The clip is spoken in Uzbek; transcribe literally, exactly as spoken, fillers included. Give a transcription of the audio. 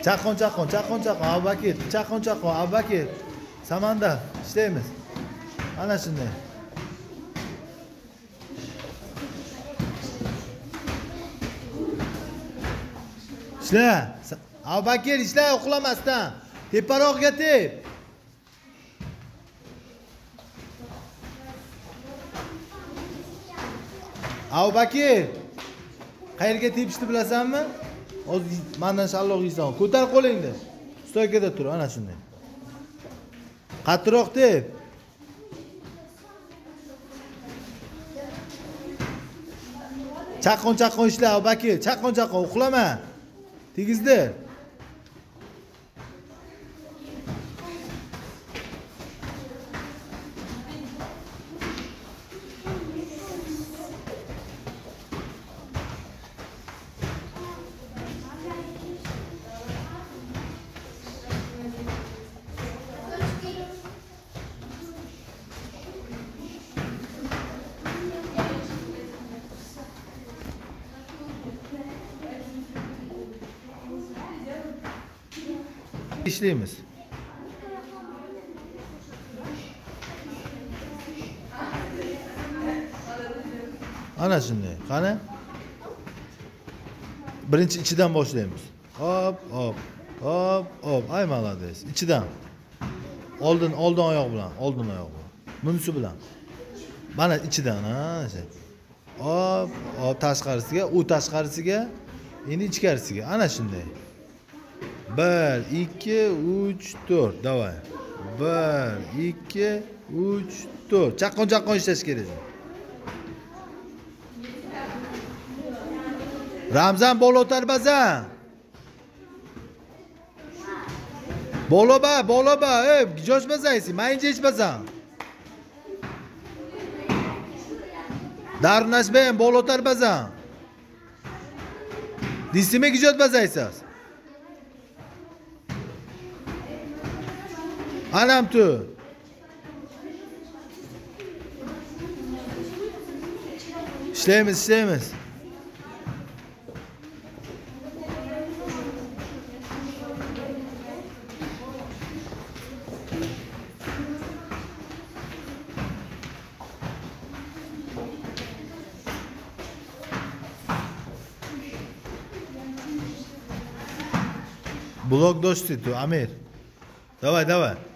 Chaqqon, chaqqon, chaqqon, chaqqon, Abubakir, chaqqon, chaqqon, Abubakir. Samandar, ishlaymiz. Ana shunday. Ishla. Abubakir, ishla, uxlamasdan. Teparoqga tep. Abubakir, qayerga tepishni bilasanmi? Hozir mendan shalloq yeysan. Ko'tar qo'lingni. Stoykada tur, ana shunday. Qattiqroq tep. Chaqqon, chaqqon ishla, Abubakir. Chaqqon, chaqqon, uxlama. Tegizdi. İşleyimiz. Ana shunday. Qani? Birinchi ichidan boshlaymiz. Hop, hop, hop, hop. Ay malades. İchidan. Oldin, oldin oyoq bilan, oldin oyoq bilan. Bunisi bilan. Mana ichidan, ha. Hop, hop tashqarisiga, u tashqarisiga, endi ichkarisiga. Ana shunday. bir, ikki, uch, to'rt. Davay. bir, ikki, uch, to'rt. Chaqqon, chaqqon ishlash kerak. Ramzan bolotar bazan. Boloba, boloba, ey, josh bazaysi, mayincha ish bazan. Darunashbem bolotar bazan. Disime gijot bazaysaz. Anam tu. İşleyemiz, işleyemiz. Blok dosti tu, Amir. Давай, давай.